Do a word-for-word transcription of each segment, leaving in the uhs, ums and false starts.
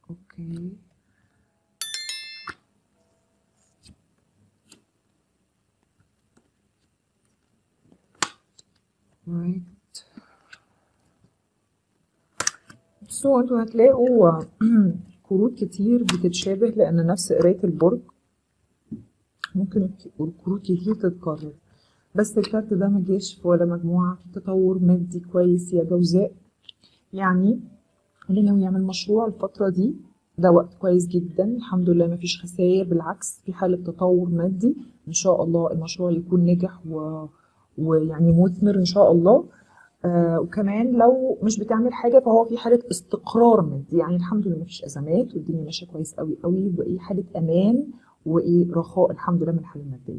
اوكي رايت. بصوا انتوا هتلاقوا كروت كتير بتتشابه لان نفس قرايه البرج، ممكن الكروت كتير تتكرر، بس الكارت ده مجاش في ولا مجموعه في تطور مادي كويس يا جوزاء. يعني اللي ناوي يعمل مشروع الفترة دي ده وقت كويس جدا، الحمد لله مفيش خسائر، بالعكس في حالة تطور مادي إن شاء الله، المشروع يكون نجح و... ويعني مثمر إن شاء الله. آه وكمان لو مش بتعمل حاجة فهو في حالة استقرار مادي، يعني الحمد لله مفيش أزمات والدنيا ماشية كويس قوي قوي، وإيه حالة أمان وإيه رخاء الحمد لله من الحالة المادية.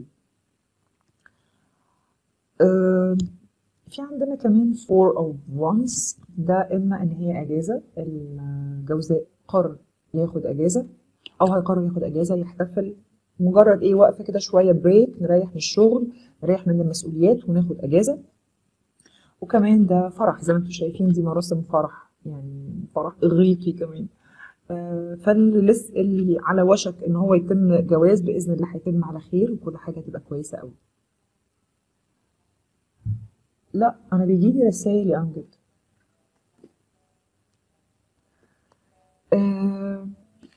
آه في عندنا كمان four of wands، ده إما إن هي أجازة، الجوزاء قرر ياخد أجازة أو هيقرر ياخد أجازة يحتفل، مجرد إيه وقفة كده شوية بريك، نريح من الشغل نريح من المسؤوليات وناخد أجازة. وكمان ده فرح زي ما انتم شايفين، دي مراسم فرح يعني فرح إغريقي كمان. آه فاللي لسه اللي على وشك إن هو يتم جواز بإذن الله هيتم على خير وكل حاجة هتبقى كويسة أوي. لا أنا بيجيلي رسايل يا أمجد. آه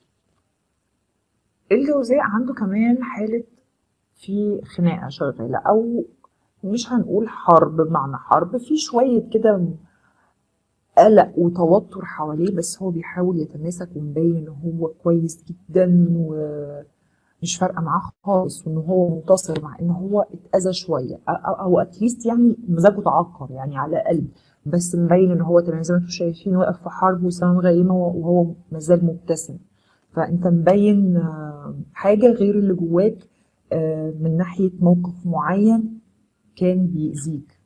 الجوزاء عنده كمان حالة في خناقة شغالة، أو مش هنقول حرب بمعنى حرب، في شوية كده قلق وتوتر حواليه، بس هو بيحاول يتماسك ومبين إن هو كويس جدا ومش فارقة معاه خالص، وإن هو منتصر مع إن هو اتأذى شوية أو, أو أتليست يعني مزاجه تعكر يعني على الأقل، بس مبين إن هو تمام زي ما انتم شايفين واقف في حرب وسماء غيمة وهو مازال مبتسم. فأنت مبين حاجة غير اللي جواك من ناحية موقف معين كان بيأذيك.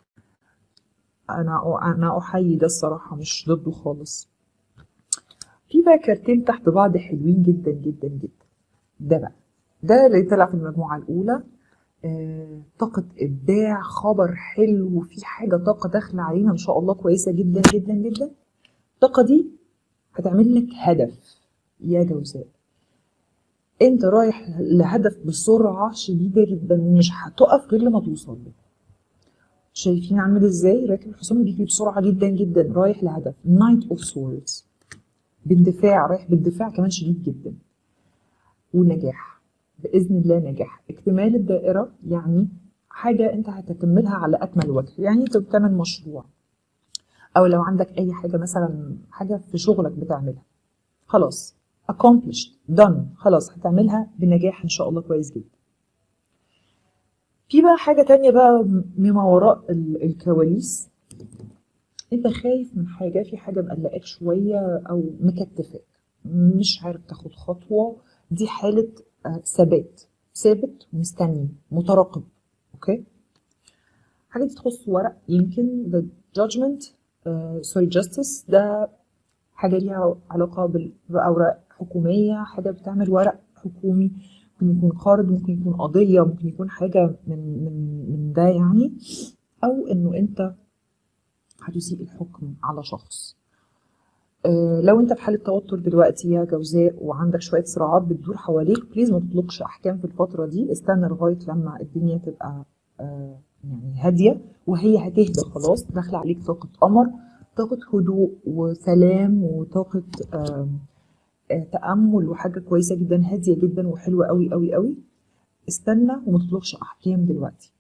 أنا أنا أحيي ده الصراحة، مش ضده خالص. في بقى كارتين تحت بعض حلوين جدا جدا جدا. ده بقى ده اللي طلع في المجموعة الأولى. آه، طاقة إبداع، خبر حلو، في حاجة طاقة داخلة علينا إن شاء الله كويسة جدا جدا جدا. الطاقة دي هتعمل لك هدف يا جوزاء، انت رايح لهدف بسرعة شديدة جدا ومش هتقف غير لما توصل له. شايفين عامل ازاي راكب الحصان بيجري بسرعة جدا جدا رايح لهدف. نايت اوف سورز، باندفاع، رايح باندفاع كمان شديد جدا، ونجاح بإذن الله، نجاح اكتمال الدائرة، يعني حاجة انت هتكملها على أكمل وجه. يعني انت بتعمل مشروع أو لو عندك أي حاجة مثلا حاجة في شغلك بتعملها، خلاص accomplished done، خلاص هتعملها بنجاح إن شاء الله كويس جدا. في بقى حاجة تانية بقى مما وراء الكواليس، انت خايف من حاجة، في حاجة مقلقاك شوية أو مكتفاك مش عارف تاخد خطوة، دي حالة ثبات، ثابت مستني مترقب. اوكي، حاجة دي تخص ورق، يمكن the judgment uh, sorry justice، ده حاجة ليها علاقة بأوراق حكومية، حاجة بتعمل ورق حكومي، ممكن يكون قرض، ممكن يكون قضية، ممكن يكون حاجة من من من ده يعني، أو إنه أنت هتسيء الحكم على شخص. أه لو انت في حالة توتر دلوقتي يا جوزاء وعندك شوية صراعات بتدور حواليك، بليز ما تطلقش احكام في الفترة دي، استنى لغاية لما الدنيا تبقى أه يعني هادية، وهي هتهدى خلاص. داخلة عليك طاقة قمر، طاقة هدوء وسلام وطاقة أه أه تأمل، وحاجة كويسة جدا هادية جدا وحلوة قوي قوي قوي. استنى وما تطلقش احكام دلوقتي.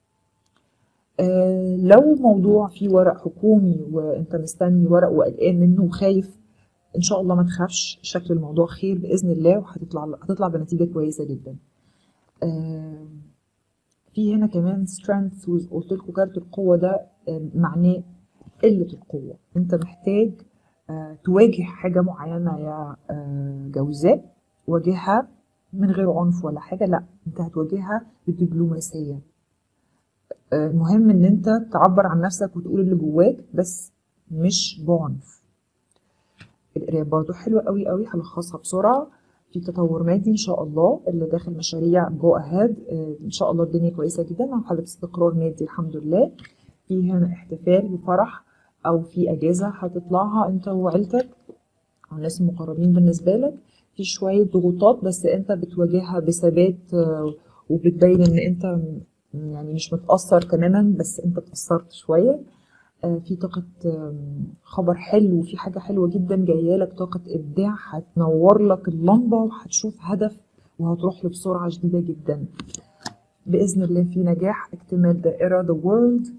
أه لو موضوع فيه ورق حكومي وانت مستني ورق وقلقان منه وخايف، ان شاء الله ما تخافش، شكل الموضوع خير باذن الله، وهتطلع هتطلع بنتيجه كويسه جدا. آه في هنا كمان strength، وقلت لكم كارت القوه ده آه معناه قله القوه، انت محتاج آه تواجه حاجه معينه يا آه جوزاء، واجهها من غير عنف ولا حاجه، لا انت هتواجهها بدبلوماسيه. آه المهم ان انت تعبر عن نفسك وتقول اللي جواك، بس مش بعنف. القرايه برضو حلوه قوي قوي، هلخصها بسرعه. في تطور مادي ان شاء الله، اللي داخل مشاريع جو اهاد ان شاء الله الدنيا كويسه جدا، مع حاله استقرار مادي الحمد لله. في هنا احتفال بفرح او في اجازه هتطلعها انت وعيلتك، او الناس المقربين بالنسبه لك، في شويه ضغوطات بس انت بتواجهها بثبات، آه، وبتبين ان انت م- يعني مش متاثر تماما بس انت اتاثرت شويه. آه، في طاقه، آم، خبر حلو، وفي حاجه حلوه جدا جايه لك، طاقه ابداع هتنور لك اللمبه وهتشوف هدف وهتروح له بسرعه شديده جدا باذن الله. في نجاح، اكتمال دائره the world.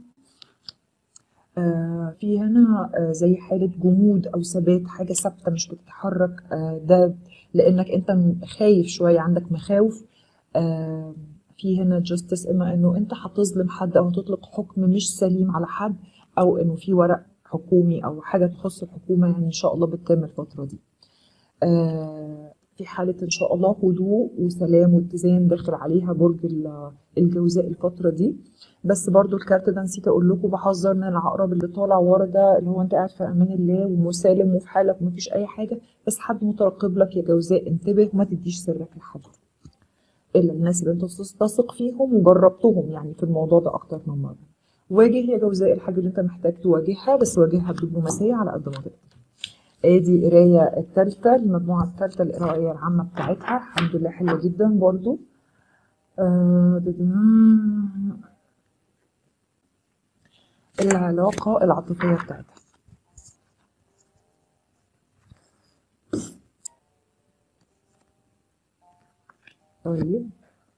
آه، في هنا آه، زي حالة جمود أو ثبات، حاجة ثابتة مش بتتحرك. آه، ده لأنك أنت م- خايف شوية، عندك مخاوف. آه، في هنا justice، إما إنه أنت هتظلم حد أو هتطلق حكم مش سليم على حد، أو إنه في ورق حكومي أو حاجة تخص الحكومة، يعني إن شاء الله بتتم الفترة دي. آه، في حالة إن شاء الله هدوء وسلام واتزان داخل عليها برج ال- الجوزاء الفترة دي. بس برضو الكارت ده نسيت أقول لكم، بحذر من العقرب اللي طالع ورا ده، اللي هو أنت قاعد في أمان الله ومسالم وفي حالك ومفيش أي حاجة، بس حد مترقب لك يا جوزاء، انتبه وما تديش سرك لحد إلا الناس اللي أنت تثق فيهم وجربتهم يعني في الموضوع ده أكتر من مرة. واجه يا جوزاء الحاجة اللي أنت محتاج تواجهها، بس واجهها بدبلوماسية على قد ما تقدر. ادي القرايه الثالثه، المجموعه الثالثه القرايه العامه بتاعتها، الحمد لله حلوه جدا برضو. آه، العلاقه العاطفيه بتاعتها. طيب،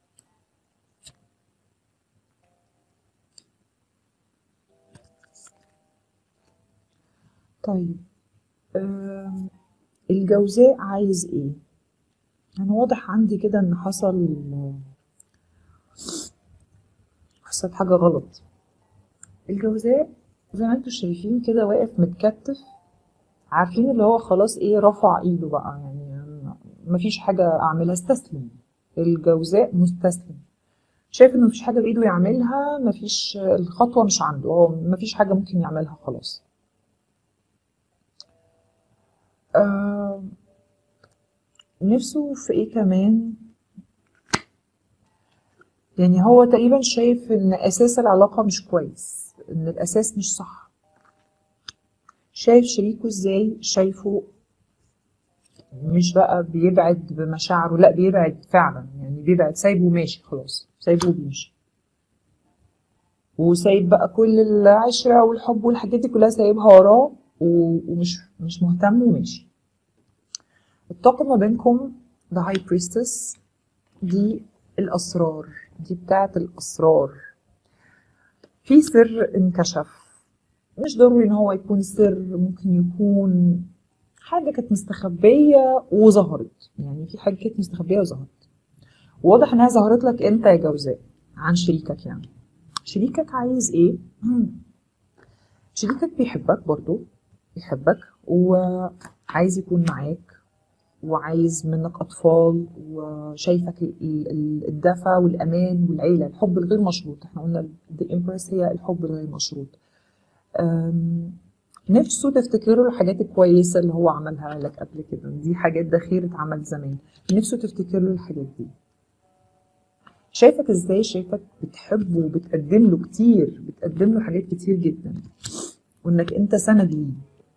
طيب. آه، الجوزاء عايز ايه؟ انا واضح عندي كده ان حصل حصل حاجه غلط. الجوزاء زي ما انتم شايفين كده واقف متكتف، عارفين اللي هو خلاص ايه، رفع ايده بقى، يعني مفيش حاجه اعملها، استسلم. الجوزاء مستسلم، شايف انه مفيش حاجة بإيده يعملها، مفيش، الخطوة مش عنده، هو مفيش حاجة ممكن يعملها خلاص. آه، نفسه في ايه كمان؟ يعني هو تقريبا شايف ان اساس العلاقة مش كويس، ان الاساس مش صح. شايف شريكه ازاي؟ شايفه مش بقى بيبعد بمشاعره، لا بيبعد فعلا، يعني بيبعد، سايبه وماشي خلاص، سايبه وبيمشي، وسايب بقى كل العشرة والحب والحاجات دي كلها سايبها وراه، و- ومش مش مهتم وماشي. الطاقة ما بينكم The High Priestess دي الأسرار، دي بتاعت الأسرار. في سر انكشف، مش ضروري إن هو يكون سر، ممكن يكون حاجة كانت مستخبية وظهرت، يعني في حاجة كانت مستخبية وظهرت، واضح إنها ظهرت لك أنت يا جوزاء عن شريكك. يعني شريكك عايز إيه؟ شريكك بيحبك برضو، بيحبك وعايز يكون معاك، وعايز منك أطفال، وشايفك ال- ال- الدفى والأمان والعيلة، الحب الغير مشروط. احنا قلنا The Empress هي الحب الغير مشروط. أم، نفسه تفتكر له الحاجات الكويسة اللي هو عملها لك قبل كده، دي حاجات ذخيرة اتعمل زمان، نفسه تفتكر له الحاجات دي. شايفك ازاي؟ شايفك بتحبه وبتقدم له كتير، بتقدم له حاجات كتير جدا، وانك انت سند ليه.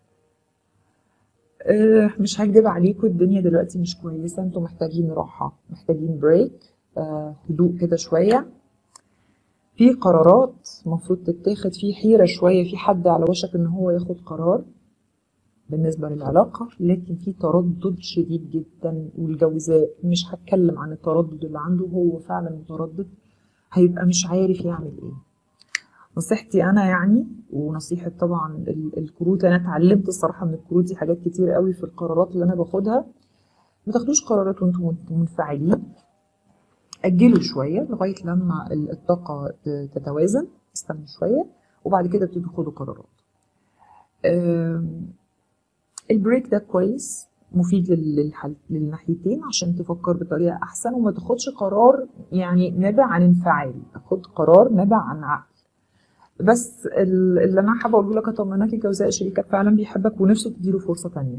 آه، مش هكدب عليكم، الدنيا دلوقتي مش كويسة، انتوا محتاجين راحة، محتاجين بريك، آه، هدوء كده شوية. في قرارات مفروض تتاخد، في حيرة شوية، في حد على وشك ان هو ياخد قرار بالنسبة للعلاقة، لكن في تردد شديد جدا. والجوزاء مش هتكلم عن التردد اللي عنده، هو فعلا متردد، هيبقى مش عارف يعمل ايه. نصيحتي انا يعني، ونصيحة طبعا ال- الكروت، انا اتعلمت الصراحة من الكروت دي حاجات كتير قوي في القرارات اللي انا باخدها. ما تاخدوش قرارات وانتم منفعلين، اجلوا شويه لغايه لما ال- الطاقه ت- تتوازن، استنوا شويه وبعد كده ابتدوا خدوا قرارات. آم، البريك ده كويس، مفيد لل- للحل للناحيتين عشان تفكر بطريقه احسن، وما تاخدش قرار يعني نابع عن انفعال، تاخد قرار نابع عن عقل. بس ال- اللي انا حابه اقوله لك، اطمنك الجوزاء شريكك فعلا بيحبك ونفسه تديله فرصه تانيه.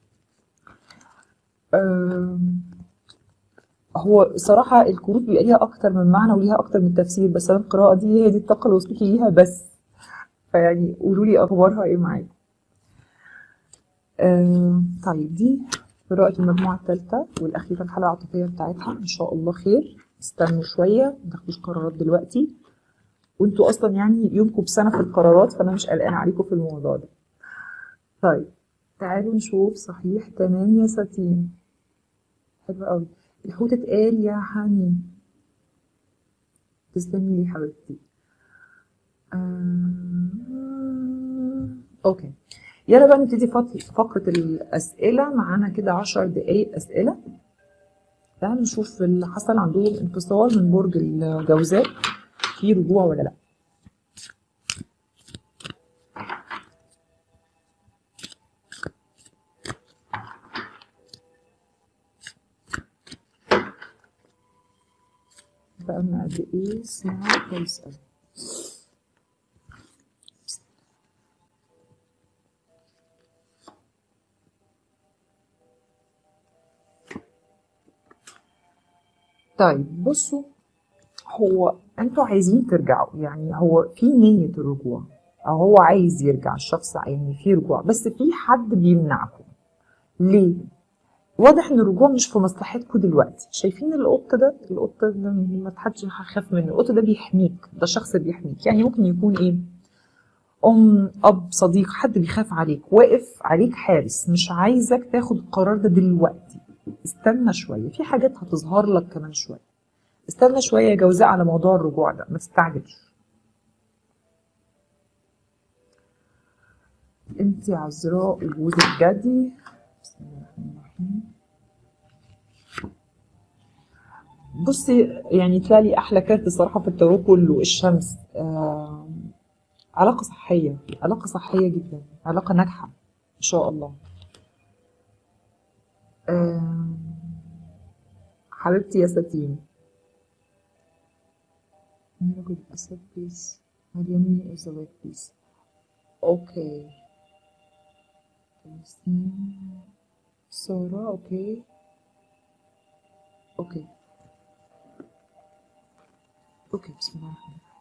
آم، هو صراحة الكروت بيبقى ليها أكتر من معنى وليها أكتر من تفسير، بس أنا القراءة دي هي دي الطاقة اللي وصلت لي ليها بس. فيعني قولوا لي أخبارها إيه معاكم. آه طيب دي قراءة المجموعة الثالثة والأخيرة الحالة العاطفية بتاعتها، إن شاء الله خير. استنوا شوية، متاخدوش قرارات دلوقتي، وانتوا أصلا يعني يومكم بسنة في القرارات، فأنا مش قلقانة عليكم في الموضوع ده. طيب تعالوا نشوف. صحيح، تمام يا ساتين، حلو قوي. الحوت اتقال يا حني، تسلمي لي حبيبتي. آه... اوكي، يلا بقى نبتدي فت- فقرة الأسئلة. معانا كده عشر دقايق أسئلة. تعالوا نشوف اللي حصل عندهم انفصال من برج الجوزاء، في رجوع ولا لا. بقالنا قد ايه؟ ساعة كويس قوي. طيب بصوا، هو انتوا عايزين ترجعوا، يعني هو في نية الرجوع، او هو عايز يرجع الشخص، يعني في رجوع، بس في حد بيمنعكم. ليه؟ واضح ان الرجوع مش في مصلحتكم دلوقتي. شايفين القط ده؟ القط ده ما حدش هيخاف منه، القط ده بيحميك، ده شخص بيحميك. يعني ممكن يكون ايه؟ ام، اب، صديق، حد بيخاف عليك، واقف عليك حارس، مش عايزك تاخد القرار ده دلوقتي. استنى شويه، في حاجات هتظهر لك كمان شويه. استنى شويه يا جوزاء على موضوع الرجوع ده، ما تستعجلش. انت عذراء وجوزك جدي. بسم الله الرحمن الرحيم. بصي، يعني طلع لي احلى كارت الصراحه في التارو كله، الشمس. آه علاقه صحيه، علاقه صحيه جدا، علاقه ناجحه ان شاء الله. آه حبيبتي يا ساتين. رجل الاسد بليز، اليمين الزواج بليز. اوكي، فلسطين، سارة. اوكي اوكي اوكي، بسم الله الرحمن الرحيم.